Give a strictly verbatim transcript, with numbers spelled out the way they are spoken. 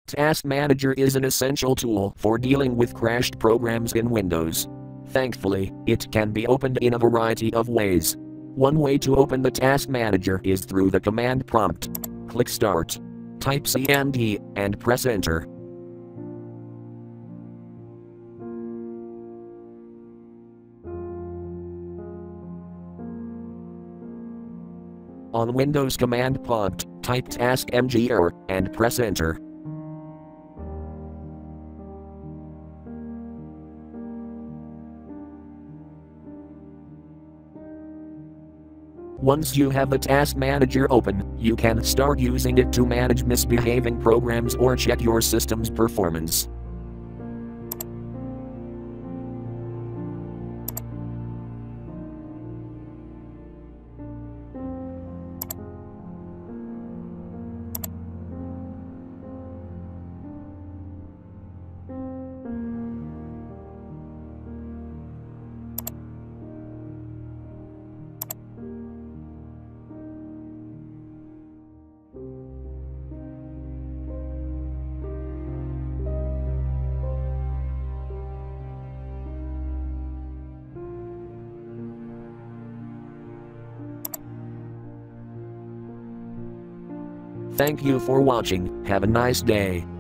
Task Manager is an essential tool for dealing with crashed programs in Windows. Thankfully, it can be opened in a variety of ways. One way to open the Task Manager is through the command prompt. Click Start. Type C M D and press Enter. On Windows command prompt, type taskmgr and press Enter. Once you have the Task Manager open, you can start using it to manage misbehaving programs or check your system's performance. Thank you for watching. Have a nice day.